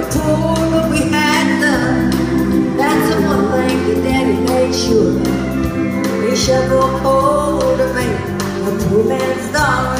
told what we had done. That's the one thing that Daddy made sure. He shall grow cold to me, a poor man's darling.